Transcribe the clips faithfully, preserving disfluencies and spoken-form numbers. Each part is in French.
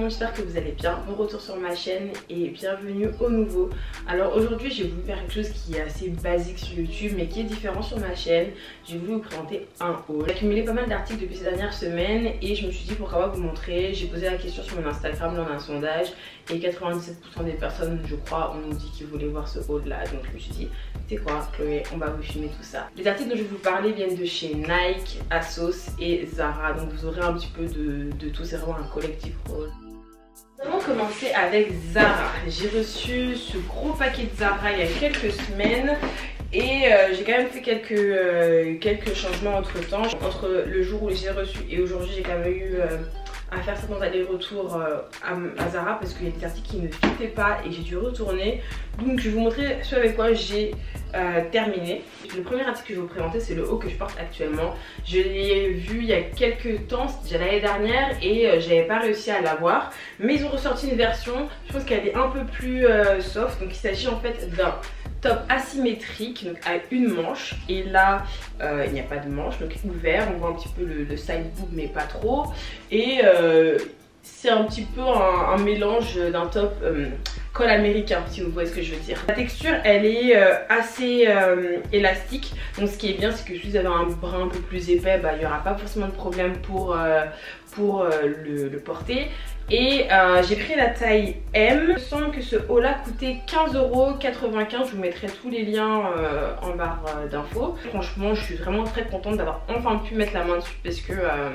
monde, j'espère que vous allez bien. Bon retour sur ma chaîne et bienvenue au nouveau. Alors aujourd'hui j'ai voulu faire quelque chose qui est assez basique sur YouTube mais qui est différent sur ma chaîne. J'ai voulu vous présenter un haul. J'ai accumulé pas mal d'articles depuis ces dernières semaines et je me suis dit pourquoi pas vous montrer. J'ai posé la question sur mon Instagram lors d'un sondage et quatre-vingt-dix-sept pour cent des personnes, je crois, ont dit qu'ils voulaient voir ce haul là. Donc je me suis dit, c'est quoi Chloé, on va vous filmer tout ça. Les articles dont je vais vous parler viennent de chez Nike, ASOS et Zara. Donc vous aurez un petit peu de, de tout, c'est vraiment un collectif haul. Nous allons commencer avec Zara. J'ai reçu ce gros paquet de Zara il y a quelques semaines. Et euh, j'ai quand même fait quelques, euh, quelques changements entre temps. Entre le jour où j'ai reçu et aujourd'hui, j'ai quand même eu euh, à faire certains allers-retours euh, à, à Zara parce qu'il y a des articles qui ne me fitaient pas et j'ai dû retourner. Donc je vais vous montrer ce avec quoi j'ai euh, terminé. Le premier article que je vais vous présenter, c'est le haut que je porte actuellement. Je l'ai vu il y a quelques temps, c'était déjà l'année dernière et euh, j'avais pas réussi à l'avoir. Mais ils ont ressorti une version, je pense qu'elle est un peu plus euh, soft. Donc il s'agit en fait d'un top asymétrique, donc à une manche, et là euh, il n'y a pas de manche, donc ouvert, on voit un petit peu le, le side boob mais pas trop, et euh, c'est un petit peu un, un mélange d'un top euh, col américain, si vous voyez ce que je veux dire. La texture elle est euh, assez euh, élastique, donc ce qui est bien c'est que si vous avez un brin un peu plus épais, bah, il n'y aura pas forcément de problème pour, euh, pour euh, le, le porter. Et euh, j'ai pris la taille M. Il me semble que ce haut là coûtait quinze euros quatre-vingt-quinze. Je vous mettrai tous les liens euh, en barre euh, d'infos. Franchement je suis vraiment très contente d'avoir enfin pu mettre la main dessus parce que euh,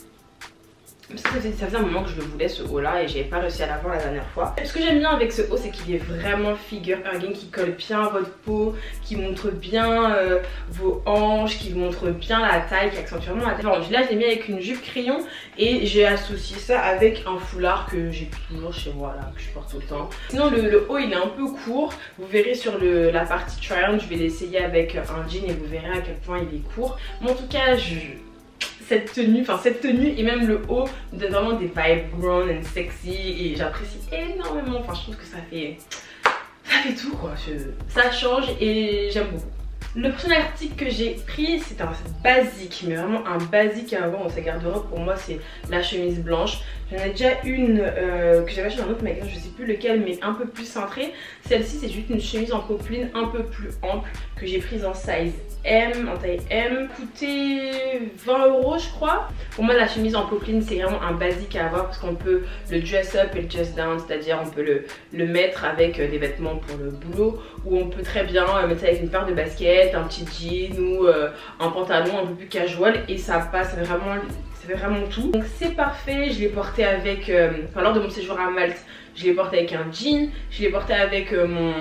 Parce que ça faisait un moment que je le voulais ce haut là et j'avais pas réussi à l'avoir la dernière fois. Ce que j'aime bien avec ce haut c'est qu'il est vraiment figure hugging, qui colle bien à votre peau, qui montre bien euh, vos hanches, qui montre bien la taille, qui accentue vraiment la taille. Enfin, là je l'ai mis avec une jupe crayon et j'ai associé ça avec un foulard que j'ai toujours chez moi là, que je porte tout le temps. Sinon le, le haut il est un peu court, vous verrez sur le, la partie try-on, je vais l'essayer avec un jean et vous verrez à quel point il est court. Mais en tout cas je... cette tenue, enfin cette tenue et même le haut me donne vraiment des vibes grown and sexy et j'apprécie énormément. Enfin je trouve que ça fait ça fait tout quoi, je, ça change et j'aime beaucoup. Le prochain article que j'ai pris c'est un basique, mais vraiment un basique à avoir dans sa garde-robe. Pour moi c'est la chemise blanche. J'en ai déjà une euh, que j'avais achetée dans un autre magasin, je sais plus lequel, mais un peu plus cintrée. Celle-ci c'est juste une chemise en popeline un peu plus ample que j'ai prise en size M, en taille M, coûtait vingt euros je crois. Pour moi la chemise en popeline c'est vraiment un basique à avoir parce qu'on peut le dress up et le dress down, c'est à dire on peut le, le mettre avec des vêtements pour le boulot ou on peut très bien mettre ça avec une paire de baskets, un petit jean ou euh, un pantalon un peu plus casual et ça passe vraiment, ça fait vraiment tout. Donc c'est parfait, je l'ai porté avec, euh, enfin lors de mon séjour à Malte, je l'ai porté avec un jean, je l'ai porté avec euh, mon...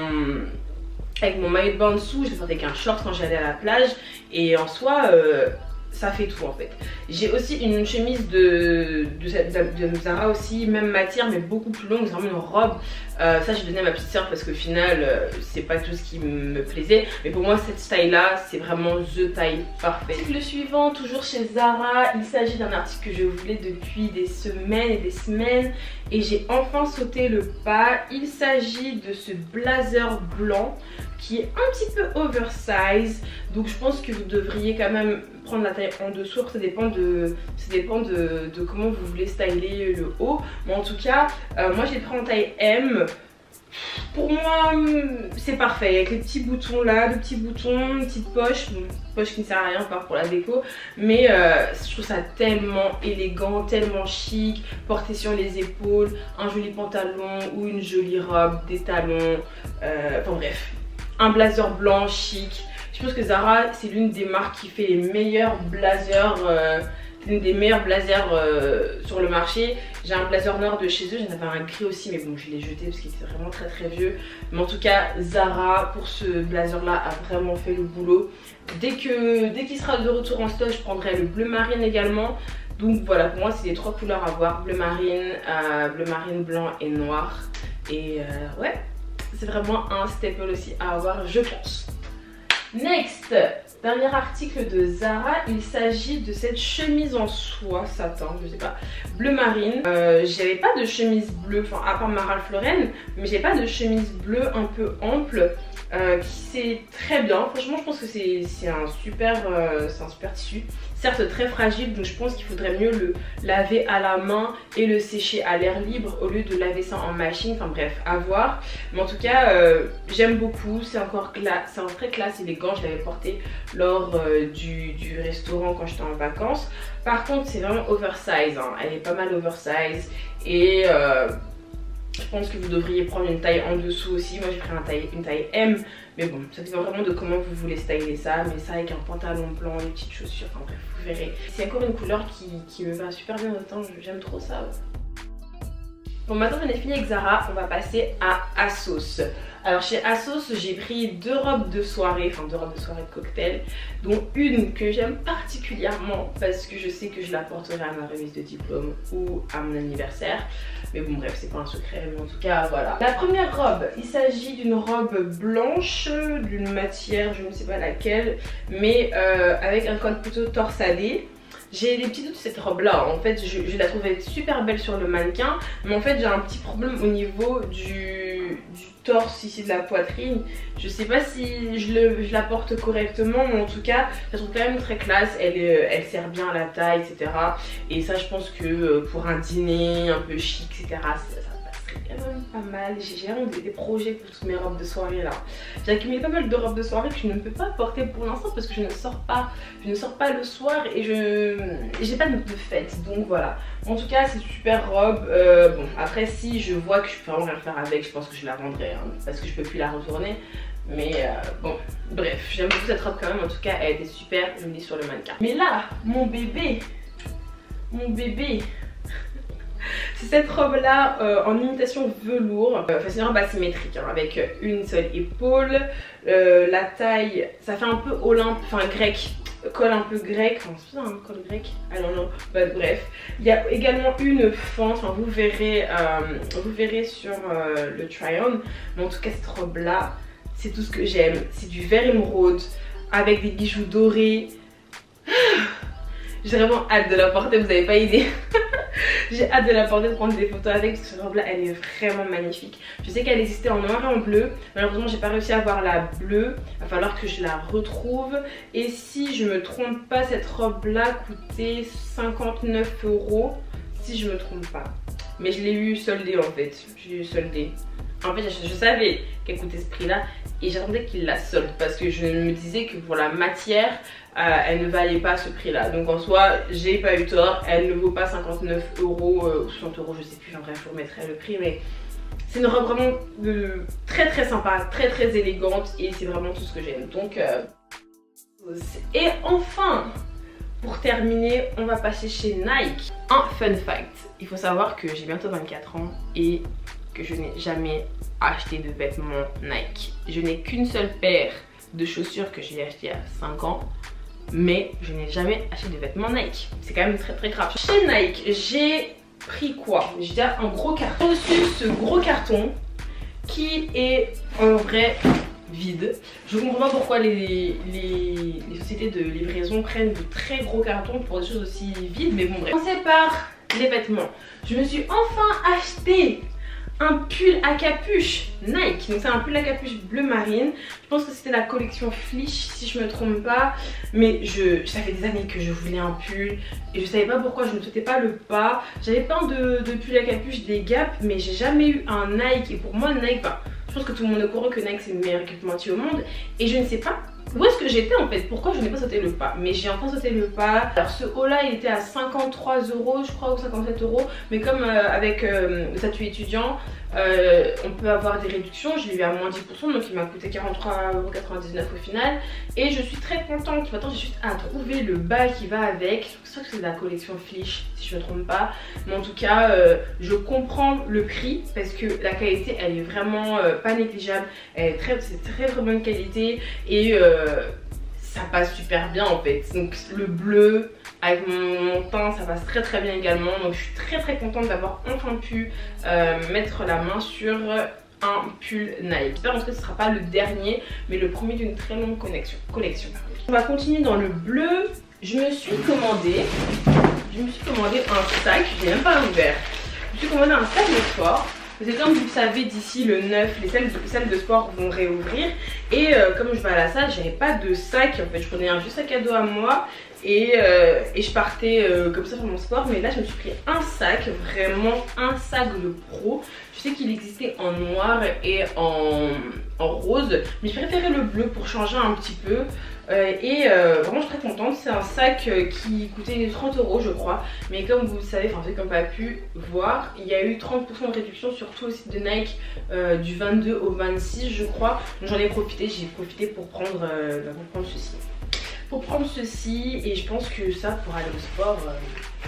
avec mon maillot de bain en dessous, je l'ai porté avec un short quand j'allais à la plage et en soi euh, ça fait tout en fait. J'ai aussi une chemise de, de, de, de Zara aussi, même matière mais beaucoup plus longue, c'est vraiment une robe. Euh, ça j'ai donné à ma petite soeur parce qu'au final euh, c'est pas tout ce qui me plaisait, mais pour moi cette taille là c'est vraiment the taille parfaite. Le suivant, toujours chez Zara, il s'agit d'un article que je voulais depuis des semaines et des semaines et j'ai enfin sauté le pas. Il s'agit de ce blazer blanc qui est un petit peu oversize, donc je pense que vous devriez quand même prendre la taille en dessous. Ça dépend de, ça dépend de, de comment vous voulez styler le haut, mais en tout cas euh, moi j'ai pris en taille M. Pour moi c'est parfait avec les petits boutons là, de petits boutons, une petite poche, bon, poche qui ne sert à rien part pour la déco, mais euh, je trouve ça tellement élégant, tellement chic, porté sur les épaules, un joli pantalon ou une jolie robe, des talons, euh, enfin bref, un blazer blanc chic. Je pense que Zara c'est l'une des marques qui fait les meilleurs blazers, euh, l'une des meilleurs blazers euh, sur le marché. J'ai un blazer noir de chez eux, j'en avais un gris aussi mais bon je l'ai jeté parce qu'il était vraiment très très vieux. Mais en tout cas Zara pour ce blazer là a vraiment fait le boulot. Dès que dès qu'il sera de retour en stock je prendrai le bleu marine également. Donc voilà, pour moi c'est les trois couleurs à voir, bleu marine, euh, bleu marine, blanc et noir. Et euh, ouais, c'est vraiment un staple aussi à avoir je pense. Next, dernier article de Zara, il s'agit de cette chemise en soie satin, je sais pas, bleu marine. Euh, j'avais pas de chemise bleue, enfin à part ma Ralph Lauren, mais j'ai pas de chemise bleue un peu ample euh, qui c'est très bien. Franchement je pense que c'est un super, euh, c'est un super tissu. certes très fragile, donc je pense qu'il faudrait mieux le laver à la main et le sécher à l'air libre au lieu de laver ça en machine. Enfin bref, à voir. Mais en tout cas, euh, j'aime beaucoup. C'est encore classe, c'est un très classe, élégant. Je l'avais porté lors euh, du, du restaurant quand j'étais en vacances. Par contre, c'est vraiment oversize, hein. Elle est pas mal oversize et euh, je pense que vous devriez prendre une taille en dessous aussi. Moi j'ai pris une taille, une taille M, mais bon, ça dépend vraiment de comment vous voulez styler ça. Mais ça avec un pantalon blanc, des petites chaussures, enfin bref, vous verrez. C'est encore une couleur qui, qui me va super bien autant, j'aime trop ça. Bon, maintenant j'en ai fini avec Zara, on va passer à ASOS. Alors chez ASOS, j'ai pris deux robes de soirée, enfin deux robes de soirée de cocktail, dont une que j'aime particulièrement parce que je sais que je la porterai à ma remise de diplôme ou à mon anniversaire. Mais bon bref, c'est pas un secret, mais en tout cas voilà. La première robe, il s'agit d'une robe blanche, d'une matière, je ne sais pas laquelle, mais euh, avec un col plutôt torsadé. J'ai des petits doutes de cette robe là, en fait je, je la trouvais super belle sur le mannequin, mais en fait j'ai un petit problème au niveau du, du torse ici de la poitrine. Je sais pas si je, le, je la porte correctement, mais en tout cas je la trouve quand même très classe, elle, est, elle sert bien à la taille, et cetera. Et ça je pense que pour un dîner un peu chic, et cetera ça, quand même pas mal. J'ai vraiment des, des projets pour toutes mes robes de soirée là. J'ai accumulé pas mal de robes de soirée que je ne peux pas porter pour l'instant parce que je ne sors pas. Je ne sors pas le soir et je j'ai pas de fête, donc voilà. En tout cas c'est une super robe. Euh, bon après si je vois que je peux vraiment rien faire avec, je pense que je la vendrai hein, parce que je peux plus la retourner. Mais euh, bon, bref, j'aime beaucoup cette robe quand même. En tout cas elle était super jolie sur le mannequin. Mais là, mon bébé, mon bébé. C'est cette robe là euh, en imitation velours, euh, enfin c'est une robe asymétrique hein, avec une seule épaule, euh, la taille ça fait un peu olympe, enfin grec, col un peu grec, enfin c'est ça un col grec, ah non non, bah, bref. Il y a également une fente, enfin vous verrez, euh, vous verrez sur euh, le try-on, mais en tout cas cette robe là c'est tout ce que j'aime, c'est du vert émeraude avec des bijoux dorés. J'ai vraiment hâte de la porter, vous n'avez pas idée. J'ai hâte de la porter, de prendre des photos avec parce que cette robe là elle est vraiment magnifique. Je sais qu'elle existait en noir et en bleu, malheureusement j'ai pas réussi à avoir la bleue, il va falloir que je la retrouve. Et si je me trompe pas, cette robe là coûtait cinquante-neuf euros si je me trompe pas. Mais je l'ai eu soldée en fait, je l'ai eu soldée. En fait je, je savais qu'elle coûtait ce prix là et j'attendais qu'il la solde parce que je me disais que pour la matière euh, elle ne valait pas ce prix là. Donc en soi j'ai pas eu tort, elle ne vaut pas cinquante-neuf euros euh, ou soixante euros, je sais plus, en bref je vous remettrai le prix. Mais c'est une robe vraiment de, très très sympa, très très élégante et c'est vraiment tout ce que j'aime. Donc euh... et enfin pour terminer on va passer chez Nike. Un fun fact, il faut savoir que j'ai bientôt vingt-quatre ans et que je n'ai jamais acheté de vêtements Nike. Je n'ai qu'une seule paire de chaussures que j'ai acheté à cinq ans, mais je n'ai jamais acheté de vêtements Nike. C'est quand même très très grave. Chez Nike, j'ai pris quoi? J'ai un gros carton. J'ai reçu ce gros carton qui est en vrai vide. Je comprends pas pourquoi les, les, les sociétés de livraison prennent de très gros cartons pour des choses aussi vides, mais bon bref. On commence par les vêtements. Je me suis enfin acheté un pull à capuche Nike. Donc c'est un pull à capuche bleu marine. Je pense que c'était la collection Fleece si je me trompe pas. Mais je, ça fait des années que je voulais un pull et je savais pas pourquoi je ne sautais pas le pas. J'avais plein de, de pulls à capuche des Gap, mais j'ai jamais eu un Nike. Et pour moi Nike, enfin, je pense que tout le monde est au courant que Nike c'est le meilleur équipementier au monde. Et je ne sais pas où est-ce que j'étais en fait, pourquoi je n'ai pas sauté le pas. Mais j'ai enfin sauté le pas. Alors ce haut là il était à cinquante-trois euros je crois ou cinquante-sept euros. Mais comme euh, avec euh, le statut étudiant euh, on peut avoir des réductions, je l'ai eu à moins dix pour cent, donc il m'a coûté quarante-trois euros quatre-vingt-dix-neuf au final. Et je suis très contente. Maintenant j'ai juste à trouver le bas qui va avec. Je pense que c'est de la collection Fleece si je me trompe pas. Mais en tout cas euh, je comprends le prix parce que la qualité elle est vraiment euh, pas négligeable. Elle est très, c'est très très bonne qualité et euh, ça passe super bien en fait. Donc le bleu avec mon, mon teint ça passe très très bien également. Donc je suis très très contente d'avoir enfin pu euh, mettre la main sur un pull Nike. J'espère en tout cas que ce ne sera pas le dernier mais le premier d'une très longue connexion, collection. On va continuer dans le bleu. Je me suis commandé Je me suis commandé un sac, je l'ai même pas ouvert. Je me suis commandé un sac de sport. Parce que comme vous le savez, d'ici le neuf, les salles de, salles de sport vont réouvrir. Et euh, comme je vais à la salle, j'avais pas de sac. En fait, je prenais un juste sac à dos à moi. et, euh, et je partais euh, comme ça faire mon sport. Mais là je me suis pris un sac, vraiment un sac de pro. Je sais qu'il existait en noir et en, en rose, mais je préférais le bleu pour changer un petit peu. Euh, et euh, vraiment je suis très contente. C'est un sac euh, qui coûtait trente euros je crois, mais comme vous le savez, enfin comme pas pu voir, il y a eu trente pour cent de réduction sur tout le site de Nike euh, du vingt-deux au vingt-six je crois. Donc j'en ai profité, j'ai profité pour prendre, euh, pour prendre ceci. Pour prendre ceci et je pense que ça pour aller au sport... Euh...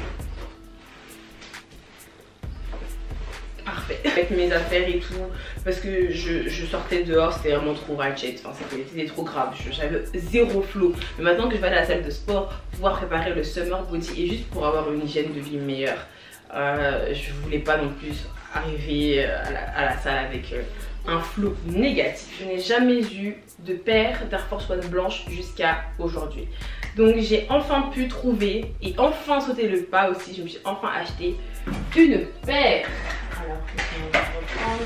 parfait avec mes affaires et tout, parce que je, je sortais dehors, c'était vraiment trop ratchet, enfin c'était trop grave, j'avais zéro flow. Mais maintenant que je vais aller à la salle de sport, pouvoir préparer le summer body et juste pour avoir une hygiène de vie meilleure, euh, je voulais pas non plus arriver à la, à la salle avec euh, un flow négatif. Je n'ai jamais eu de paire d'Air Force One blanche jusqu'à aujourd'hui. Donc j'ai enfin pu trouver et enfin sauter le pas aussi, je me suis enfin acheté une paire. Alors, on va reprendre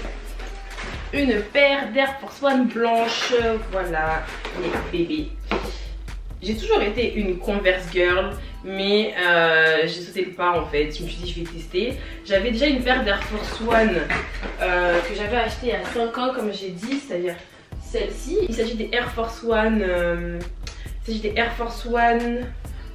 une paire d'Air Force One blanche. Voilà, les bébés. J'ai toujours été une Converse girl, mais euh, j'ai sauté le pas en fait. Je me suis dit, je vais tester. J'avais déjà une paire d'Air Force One euh, que j'avais achetée il y a cinq ans, comme j'ai dit, c'est-à-dire celle-ci. Il s'agit des Air Force One, euh, il s'agit des Air Force One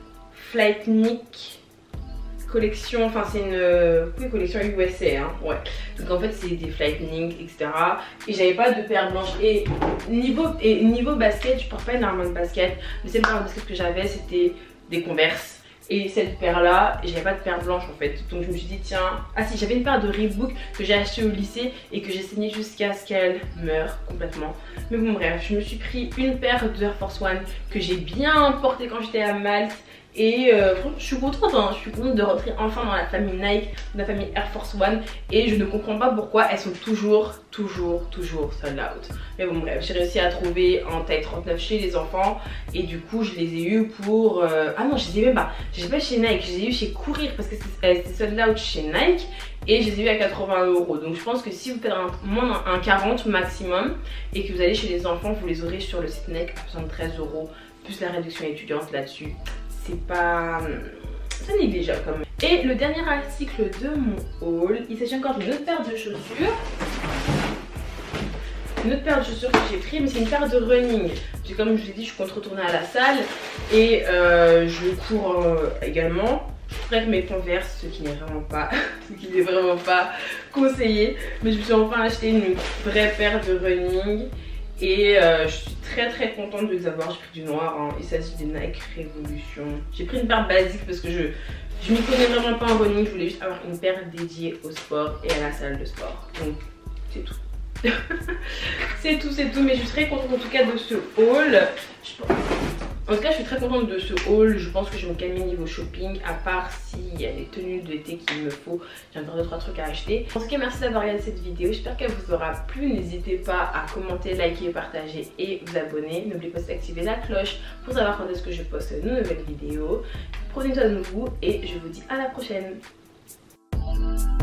Flightnik. Collection, enfin c'est une euh, oui, collection U S A, hein, ouais. Donc en fait c'est des Flightnik, et cetera. Et j'avais pas de paire blanche. Et niveau, et niveau basket, je porte pas énormément de basket. Mais cette paire de basket que j'avais, c'était des Converse. Et cette paire là, j'avais pas de paire blanche en fait. Donc je me suis dit tiens, ah si, j'avais une paire de Reebok que j'ai acheté au lycée et que j'ai saigné jusqu'à ce qu'elle meure complètement. Mais bon bref, je me suis pris une paire de Air Force One que j'ai bien portée quand j'étais à Malte. Et euh, je suis contente, hein. Je suis contente de rentrer enfin dans la famille Nike, dans la famille Air Force One. Et je ne comprends pas pourquoi elles sont toujours, toujours, toujours sold out. Mais bon bref, j'ai réussi à trouver en taille trente-neuf chez les enfants. Et du coup je les ai eu pour... Euh... Ah non, je les ai même pas, je les ai pas chez Nike, je les ai eu chez Courir parce que c'était sold out chez Nike. Et je les ai eu à quatre-vingts euros. Donc je pense que si vous faites un, moins un quarante maximum et que vous allez chez les enfants, vous les aurez sur le site Nike à soixante-treize euros. Plus la réduction étudiante là-dessus. C'est pas... c'est négligeable quand même. Et le dernier article de mon haul, il s'agit encore d'une autre paire de chaussures. Une autre paire de chaussures que j'ai pris, mais c'est une paire de running. Comme je vous l'ai dit, je compte retourner à la salle et euh, je cours euh, également. Je cours avec mes Converse, ce qui n'est vraiment pas, ce qui n'est vraiment pas conseillé. Mais je me suis enfin acheté une vraie paire de running. Et euh, je suis très très contente de les avoir. J'ai pris du noir, hein. Il s'agit des Nike Revolution. J'ai pris une paire basique parce que je je m'y connais vraiment pas en running. Je voulais juste avoir une paire dédiée au sport et à la salle de sport. Donc c'est tout. C'est tout, c'est tout. Mais je suis très contente en tout cas de ce haul. Je pense... En tout cas je suis très contente de ce haul. Je pense que je vais me calmer niveau shopping. À part s'il y a des tenues d'été qu'il me faut. J'ai encore deux trois trucs à acheter. En tout cas merci d'avoir regardé cette vidéo. J'espère qu'elle vous aura plu. N'hésitez pas à commenter, liker, partager et vous abonner. N'oubliez pas d'activer la cloche pour savoir quand est-ce que je poste de nouvelles vidéos. Prenez soin de vous et je vous dis à la prochaine.